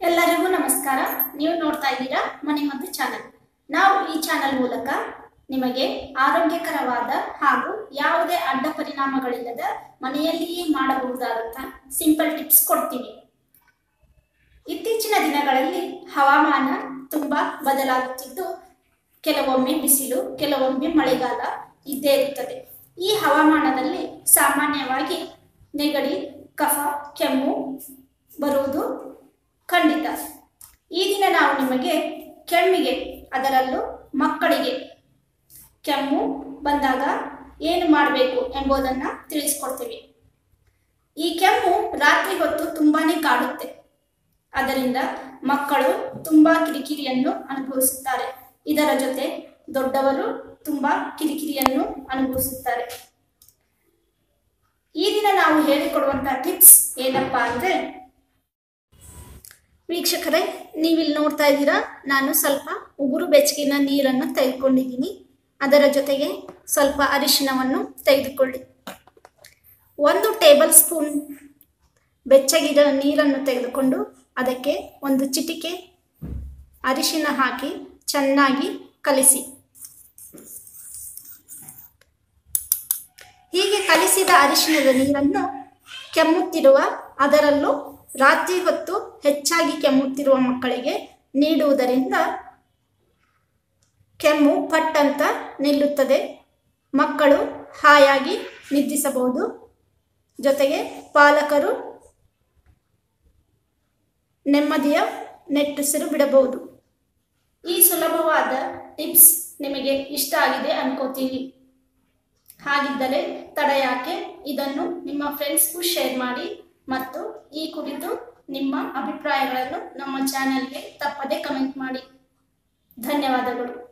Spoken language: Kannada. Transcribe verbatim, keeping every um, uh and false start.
ಎಲ್ಲರಿಗೂ ನಮಸ್ಕಾರ. ನೀವು ನೋಡ್ತಾ ಇದ್ದೀರಾ ಮನೆ ಮದ್ದು ಚಾನೆಲ್. ನಾವು ಈ ಚಾನೆಲ್ ಮೂಲಕ ನಿಮಗೆ ಆರೋಗ್ಯಕರವಾದ ಹಾಗೂ ಯಾವುದೇ ಅಡ್ಡ ಪರಿಣಾಮಗಳಿಲ್ಲದ ಮನೆಯಲ್ಲಿಯೇ ಮಾಡಬಹುದಾದಂತ ಸಿಂಪಲ್ ಟಿಪ್ಸ್ ಕೊಡ್ತೀವಿ. ಇತ್ತೀಚಿನ ದಿನಗಳಲ್ಲಿ ಹವಾಮಾನ ತುಂಬಾ ಬದಲಾಗುತ್ತಿದ್ದು ಕೆಲವೊಮ್ಮೆ ಬಿಸಿಲು, ಕೆಲವೊಮ್ಮೆ ಮಳೆಗಾಲ ಇದ್ದೇ ಇರುತ್ತದೆ. ಈ ಹವಾಮಾನದಲ್ಲಿ ಸಾಮಾನ್ಯವಾಗಿ ನೆಗಡಿ, ಕಫ, ಕೆಮ್ಮು ಬರುವುದು ಖಂಡಿತ. ಈ ದಿನ ನಾವು ನಿಮಗೆ ಕೆಮ್ಮಿಗೆ, ಅದರಲ್ಲೂ ಮಕ್ಕಳಿಗೆ ಕೆಮ್ಮು ಬಂದಾಗ ಏನು ಮಾಡಬೇಕು ಎಂಬುದನ್ನು ತಿಳಿಸ್ಕೊಡ್ತೀವಿ. ಈ ಕೆಮ್ಮು ರಾತ್ರಿ ಹೊತ್ತು ತುಂಬಾನೇ ಕಾಡುತ್ತೆ. ಅದರಿಂದ ಮಕ್ಕಳು ತುಂಬಾ ಕಿರಿಕಿರಿಯನ್ನು ಅನುಭವಿಸುತ್ತಾರೆ. ಇದರ ಜೊತೆ ದೊಡ್ಡವರು ತುಂಬಾ ಕಿರಿಕಿರಿಯನ್ನು ಅನುಭವಿಸುತ್ತಾರೆ. ಈ ದಿನ ನಾವು ಹೇಳಿಕೊಡುವಂತಹ ಟಿಪ್ಸ್ ಏನಪ್ಪಾ ಅಂದ್ರೆ, ವೀಕ್ಷಕರೇ, ನೀವಿಲ್ಲಿ ನೋಡ್ತಾ ಇದ್ದೀರಾ, ನಾನು ಸ್ವಲ್ಪ ಉಗುರು ಬೆಚ್ಚಗಿನ ನೀರನ್ನು ತೆಗೆದುಕೊಂಡಿದ್ದೀನಿ. ಅದರ ಜೊತೆಗೆ ಸ್ವಲ್ಪ ಅರಿಶಿನವನ್ನು ತೆಗೆದುಕೊಳ್ಳಿ. ಒಂದು ಟೇಬಲ್ ಸ್ಪೂನ್ ಬೆಚ್ಚಗಿನ ನೀರನ್ನು ತೆಗೆದುಕೊಂಡು ಅದಕ್ಕೆ ಒಂದು ಚಿಟಿಕೆ ಅರಿಶಿನ ಹಾಕಿ ಚೆನ್ನಾಗಿ ಕಲಿಸಿ. ಹೀಗೆ ಕಲಿಸಿದ ಅರಿಶಿನದ ನೀರನ್ನು ಕೆಮ್ಮುತ್ತಿರುವ, ಅದರಲ್ಲೂ ರಾತ್ರಿ ಹೊತ್ತು ಹೆಚ್ಚಾಗಿ ಕೆಮ್ಮುತ್ತಿರುವ ಮಕ್ಕಳಿಗೆ ನೀಡುವುದರಿಂದ ಕೆಮ್ಮು ಪಟ್ಟಂತ ನಿಲ್ಲುತ್ತದೆ. ಮಕ್ಕಳು ಹಾಯಾಗಿ ನಿದ್ರಿಸಬಹುದು. ಜೊತೆಗೆ ಪಾಲಕರು ನೆಮ್ಮದಿಯ ನೆಟ್ಟುಸಿರು ಬಿಡಬಹುದು. ಈ ಸುಲಭವಾದ ಟಿಪ್ಸ್ ನಿಮಗೆ ಇಷ್ಟ ಆಗಿದೆ ಅನ್ಕೋತೀವಿ. ಹಾಗಿದ್ದರೆ ತಡ ಯಾಕೆ, ಇದನ್ನು ನಿಮ್ಮ ಫ್ರೆಂಡ್ಸ್ಗೂ ಶೇರ್ ಮಾಡಿ ಮತ್ತು ಈ ಕುರಿತು ನಿಮ್ಮ ಅಭಿಪ್ರಾಯಗಳನ್ನು ನಮ್ಮ ಚಾನೆಲ್ಗೆ ತಪ್ಪದೆ ಕಮೆಂಟ್ ಮಾಡಿ. ಧನ್ಯವಾದಗಳು.